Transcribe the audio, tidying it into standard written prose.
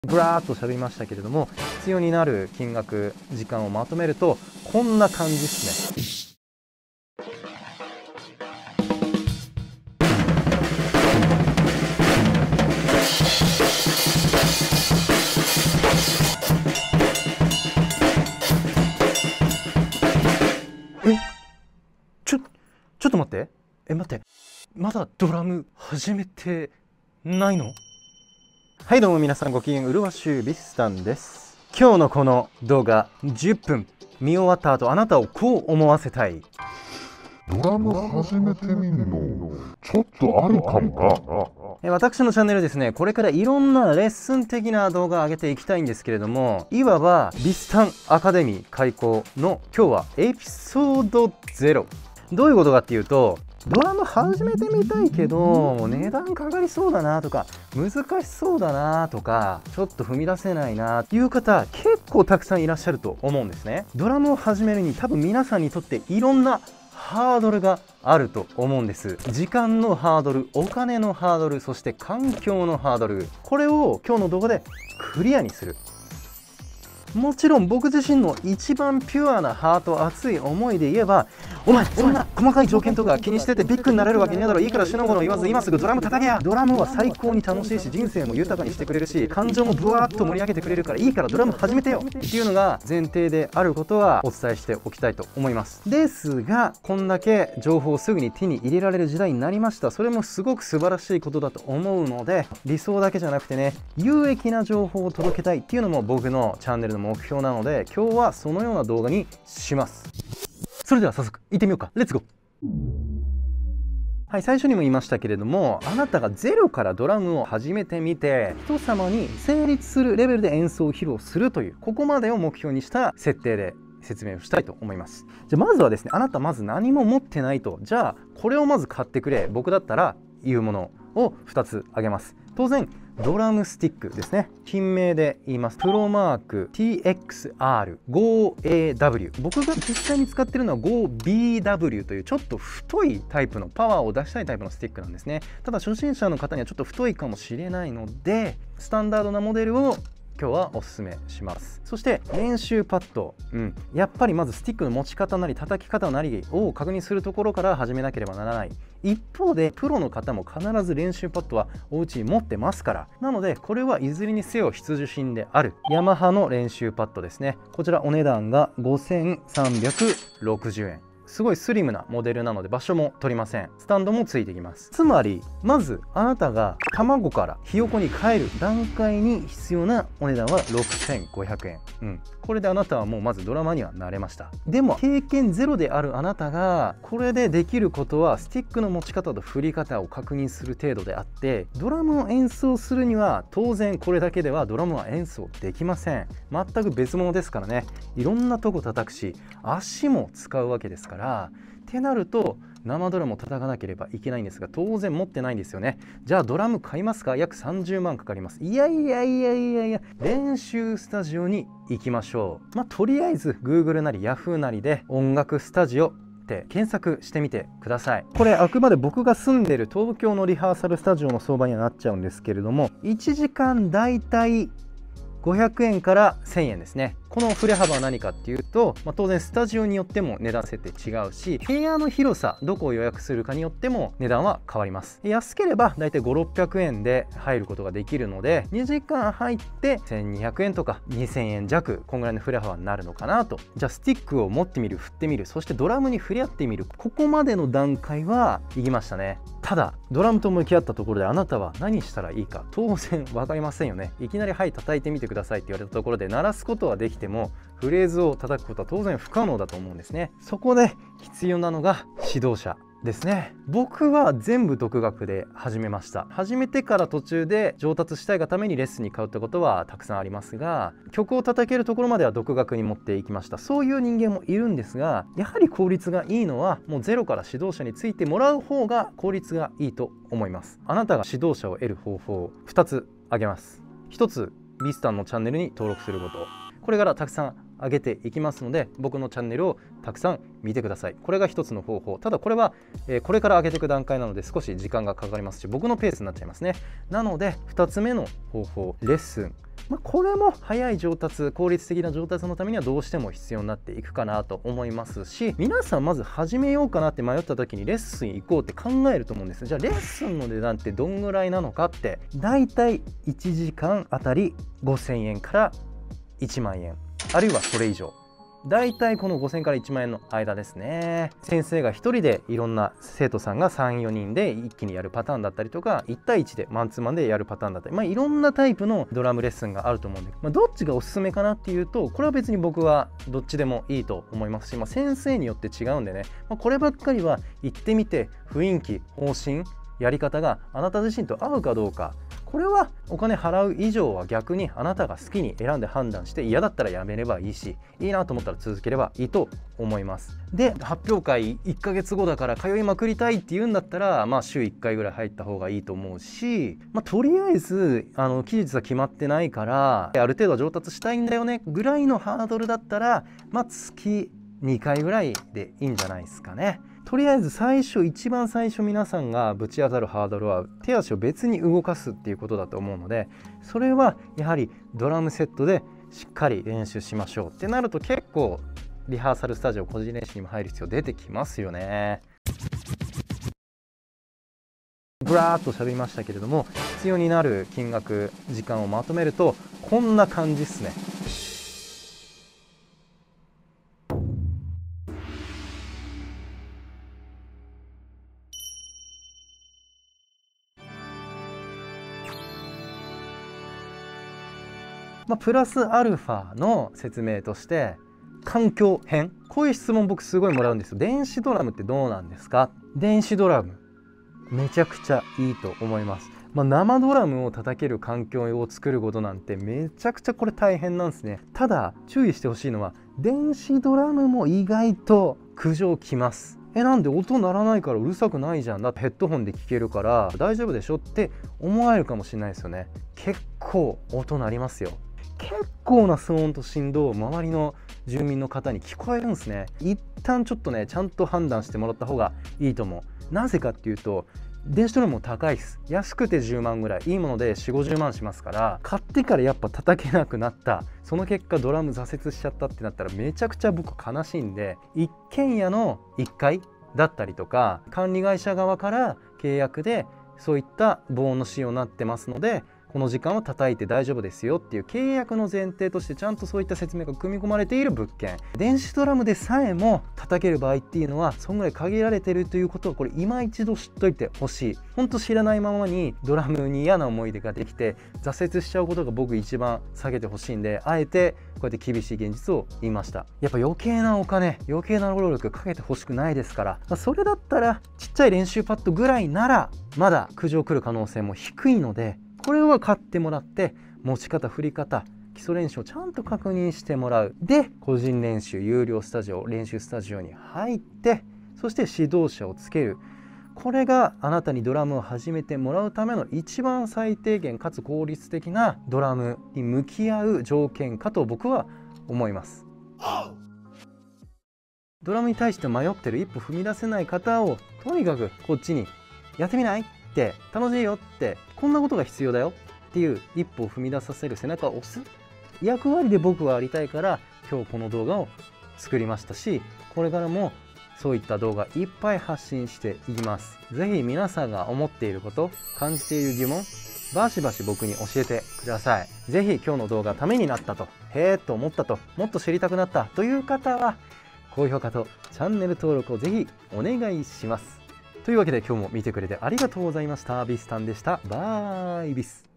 ぶらーっと喋りましたけれども、必要になる金額、時間をまとめるとこんな感じですね。ちょっと待って。待って。まだドラム始めてないの？はいどうも皆さんご機嫌うるわしゅうビスタンです。今日のこの動画10分見終わった後、あなたをこう思わせたい。 ドラム始めてみるのちょっとあるかもな。 私のチャンネルですね、これからいろんなレッスン的な動画を上げていきたいんですけれども、いわばビスタンアカデミー開講の今日はエピソード0。どういうことかっていうと、ドラム始めてみたいけど値段かかりそうだなとか難しそうだなとかちょっと踏み出せないなっていう方結構たくさんいらっしゃると思うんですね。ドラムを始めるに多分皆さんにとっていろんなハードルがあると思うんです。時間のハードル、お金のハードル、そして環境のハードル、これを今日の動画でクリアにする。もちろん僕自身の一番ピュアなハート、熱い思いで言えば、お前そんな細かい条件とか気にしててビッグになれるわけねえだろ、いいから死のもの言わず今すぐドラム叩けや。ドラムは最高に楽しいし人生も豊かにしてくれるし感情もブワーッと盛り上げてくれるから、いいからドラム始めてよっていうのが前提であることはお伝えしておきたいと思います。ですがこんだけ情報をすぐに手に入れられる時代になりました。それもすごく素晴らしいことだと思うので、理想だけじゃなくてね、有益な情報を届けたいっていうのも僕のチャンネルの目標なので、今日はそのような動画にします。それでは早速行ってみようか。レッツゴー。はい、最初にも言いましたけれども、あなたがゼロからドラムを始めてみて人様に成立するレベルで演奏を披露するという、ここまでを目標にした設定で説明をしたいと思います。じゃあまずはですね、あなたまず何も持ってないと。じゃあこれをまず買ってくれ、僕だったらいうものを2つ挙げます。当然ドラムスティックですね。品名で言います。プロマーク TXR5AW。僕が実際に使ってるのは 5BW というちょっと太いタイプの、パワーを出したいタイプのスティックなんですね。ただ初心者の方にはちょっと太いかもしれないので、スタンダードなモデルを今日はおすすめします。そして練習パッド、やっぱりまずスティックの持ち方なり叩き方なりを確認するところから始めなければならない。一方でプロの方も必ず練習パッドはお家に持ってますから、なのでこれはいずれにせよ必需品であるヤマハの練習パッドですね。こちらお値段が5360円。すごいスリムなモデルなので場所も取りません。スタンドもついてきます。つまりまずあなたが卵からひよこに帰る段階に必要なお値段は6500円。これであなたはもうまずドラマにはなれました。でも経験ゼロであるあなたがこれでできることはスティックの持ち方と振り方を確認する程度であって、ドラムを演奏するには当然これだけではドラムは演奏できません。全く別物ですからね。いろんなとこ叩くし足も使うわけですから、ってなると生ドラムを叩かなければいけないんですが、当然持ってないんですよね。じゃあドラム買いますか？約30万かかります。いや練習スタジオに行きましょう。とりあえず Google なり Yahoo なりで音楽スタジオって検索してみてください。これあくまで僕が住んでる東京のリハーサルスタジオの相場にはなっちゃうんですけれども、1時間だいたい500円から1000円ですね。この振れ幅は何かっていうと、当然スタジオによっても値段設定違うし、部屋の広さ、どこを予約するかによっても値段は変わります。安ければだいたい5、600円で入ることができるので、2時間入って1200円とか2000円弱、こんぐらいの振れ幅になるのかなと。じゃあスティックを持ってみる、振ってみる、そしてドラムに触れ合ってみる、ここまでの段階は行きましたね。ただドラムと向き合ったところであなたは何したらいいか当然分かりませんよね。いきなり「はい叩いてみてください」って言われたところで鳴らすことはできてもフレーズを叩くことは当然不可能だと思うんですね。そこで必要なのが指導者ですね。僕は全部独学で始めました。始めてから途中で上達したいがためにレッスンに通ったことはたくさんありますが、曲を叩けるところまでは独学に持っていきました。そういう人間もいるんですが、やはり効率がいいのはもうゼロから指導者についてもらう方が効率がいいと思います。あなたが指導者を得る方法を2つ挙げます。1つ、ビスタンのチャンネルに登録すること。これからたくさん上げていきますので、僕のチャンネルをたくさん見てください。これが一つの方法。ただこれは、これから上げていく段階なので少し時間がかかりますし、僕のペースになっちゃいますね。なので2つ目の方法、レッスン。これも早い上達、効率的な上達のためにはどうしても必要になっていくかなと思いますし、皆さんまず始めようかなって迷った時にレッスン行こうって考えると思うんです。じゃあレッスンの値段ってどんぐらいなのかって、だいたい1時間あたり5000円から1万円、あるいはそれ以上。だいたいこの5000から1万円の間ですね。先生が1人でいろんな生徒さんが3、4人で一気にやるパターンだったりとか、1対1でマンツーマンでやるパターンだったり、いろんなタイプのドラムレッスンがあると思うんで、どっちがおすすめかなっていうと、これは別に僕はどっちでもいいと思いますし、先生によって違うんでね、こればっかりは行ってみて雰囲気、方針、やり方があなた自身と合うかどうか、これはお金払う以上は逆にあなたが好きに選んで判断して、嫌だったらやめればいいし、いいなと思ったら続ければいいと思います。で、発表会1ヶ月後だから通いまくりたいっていうんだったら、週1回ぐらい入った方がいいと思うし、とりあえず期日は決まってないからある程度は上達したいんだよねぐらいのハードルだったら、月2回ぐらいでいいんじゃないですかね。とりあえず一番最初皆さんがぶち当たるハードルは手足を別に動かすっていうことだと思うので、それはやはりドラムセットでしっかり練習しましょうってなると、結構リハーサルスタジオ、個人練習にも入る必要出てきますよね。ぶらーっと喋りましたけれども、必要になる金額、時間をまとめるとこんな感じっすね。プラスアルファの説明として、環境編、こういう質問僕すごいもらうんですよ。電子ドラムってどうなんですか？電子ドラムめちゃくちゃいいと思います。生ドラムを叩ける環境を作ることなんてめちゃくちゃこれ大変なんですね。ただ注意してほしいのは、電子ドラムも意外と苦情きます。なんで音鳴らないからうるさくないじゃん、だってヘッドホンで聴けるから大丈夫でしょって思われるかもしれないですよね。結構音鳴りますよ。結構な騒音と振動、周りの住民の方に聞こえるんですね。一旦ちょっとね、ちゃんと判断してもらった方がいいと思う。なぜかっていうと、電子ドラムも高いです。安くて10万ぐらい、いいもので4、50万しますから、買ってからやっぱ叩けなくなった、その結果ドラム挫折しちゃったってなったらめちゃくちゃ僕悲しいんで、一軒家の1階だったりとか、管理会社側から契約でそういった防音の仕様になってますので、この時間は叩いて大丈夫ですよっていう契約の前提としてちゃんとそういった説明が組み込まれている物件。電子ドラムでさえも叩ける場合っていうのはそんぐらい限られてるということを、これ今一度知っといてほしい。ほんと知らないままにドラムに嫌な思い出ができて挫折しちゃうことが僕一番下げてほしいんで、あえてこうやって厳しい現実を言いました。やっぱ余計なお金、余計な労力かけてほしくないですから、それだったらちっちゃい練習パッドぐらいならまだ苦情来る可能性も低いので、これは買ってもらって持ち方、振り方、基礎練習をちゃんと確認してもらう。で、個人練習、有料スタジオ、練習スタジオに入って、そして指導者をつける。これがあなたにドラムを始めてもらうための一番最低限かつ効率的なドラムに向き合う条件かと僕は思います。ドラムに対して迷ってる、一歩踏み出せない方をとにかくこっちにやってみない？って楽しいよって、こんなことが必要だよっていう一歩を踏み出させる背中を押す役割で僕はありたいから、今日この動画を作りましたし、これからもそういった動画いっぱい発信していきます。ぜひ皆さんが思っていること、感じている疑問、バシバシ僕に教えてください。ぜひ今日の動画ためになったと、へーと思ったと、もっと知りたくなったという方は高評価とチャンネル登録をぜひお願いします。というわけで今日も見てくれてありがとうございました。ビスタンでした。バイビス。